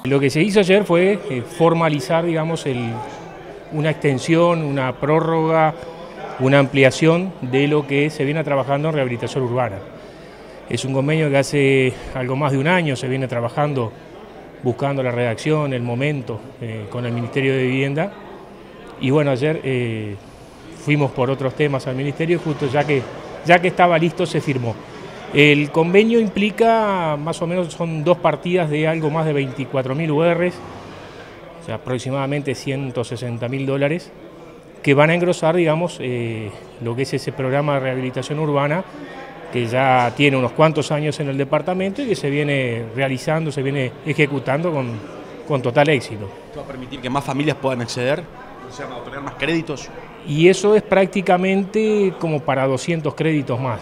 Lo que se hizo ayer fue formalizar, digamos, una extensión, una prórroga, una ampliación de lo que se viene trabajando en rehabilitación urbana. Es un convenio que hace algo más de un año se viene trabajando, buscando la redacción, el momento, con el Ministerio de Vivienda. Y bueno, ayer fuimos por otros temas al Ministerio, justo ya que estaba listo se firmó. El convenio implica, más o menos, son dos partidas de algo más de 24.000 URs, o sea, aproximadamente $160.000, que van a engrosar, digamos, lo que es ese programa de rehabilitación urbana, que ya tiene unos cuantos años en el departamento y que se viene realizando, se viene ejecutando con total éxito. ¿Esto va a permitir que más familias puedan acceder? O sea, ¿va a otorgar más créditos? Y eso es prácticamente como para 200 créditos más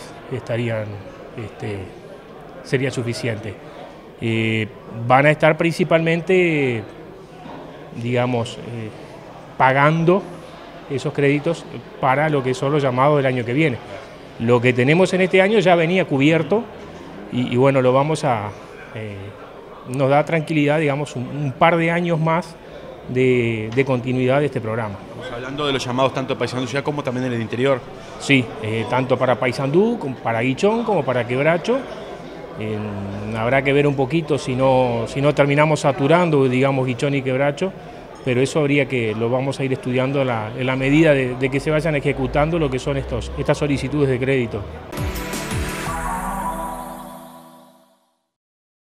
sería suficiente. Van a estar principalmente, digamos, pagando esos créditos para lo que son los llamados del año que viene. Lo que tenemos en este año ya venía cubierto y bueno, lo vamos a... nos da tranquilidad, digamos, un par de años más de continuidad de este programa. Estamos hablando de los llamados tanto de Paysandú Ciudad como también en el interior. Sí, tanto para Paysandú, como para Guichón, como para Quebracho. Habrá que ver un poquito si no terminamos saturando, digamos, Guichón y Quebracho, pero eso lo vamos a ir estudiando en la medida de que se vayan ejecutando lo que son estas solicitudes de crédito.